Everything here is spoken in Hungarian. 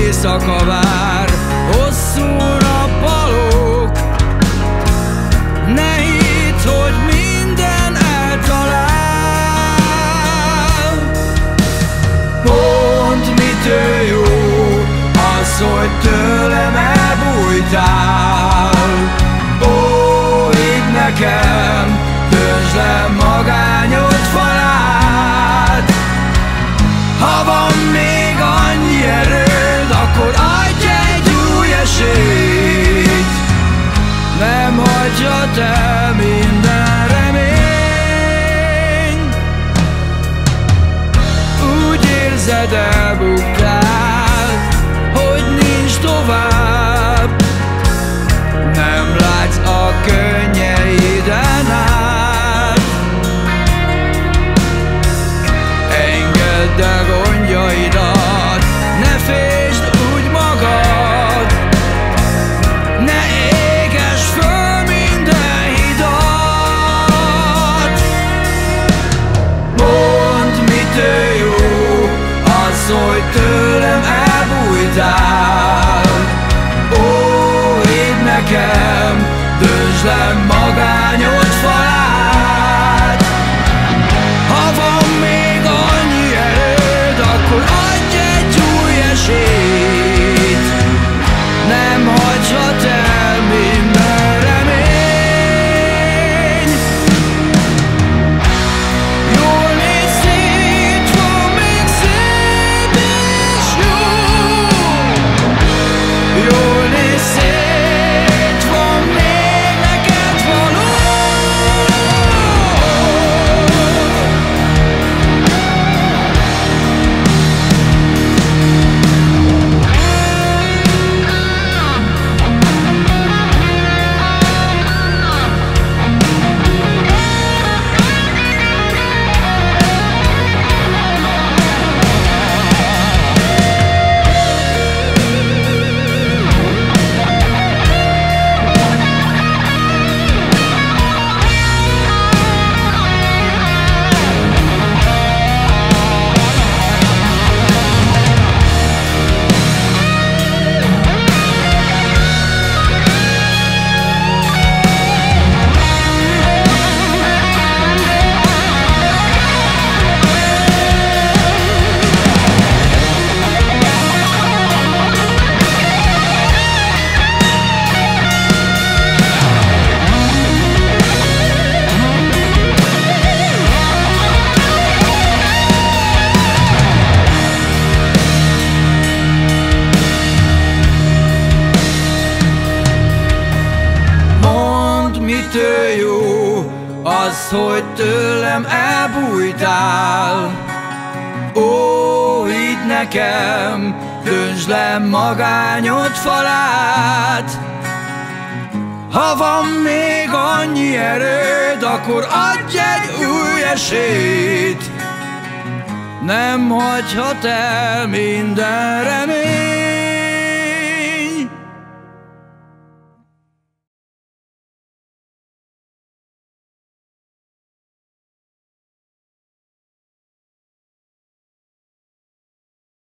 éjszaka vár, hosszú nappalok. Ne hidd, hogy minden eltalál. Mondd, mitől jó az, hogy tőlem elbújtál. Ó, hidd nekem, döntsd le magányod falát. Ha van még annyi erőd, akkor adj egy új esélyt. Nem hagyjad el minden remény. Úgy érzed, elbuktál, hogy nincs tovább. Nem látsz a könnyeiden át. Engedd el gondjaidat, ne fésd úgy magad. Ne égesd föl minden hidat. Mondd, mitől jó az, hogy tőlem elbújtál. Ó, hidd nekem, döntsd le magányod falát. Ha van még annyi erőd, akkor adj egy új esélyt. Nem hagyhat el minden remény. Jól néz szét, van még szép és jó. Jól néz szét, van még neked való. Mitől jó az, hogy tőlem elbújtál. Ó, hidd nekem, döntsd le magányod falát. Ha van még annyi erőd, akkor adj egy új esélyt. Nem hagyhat el minden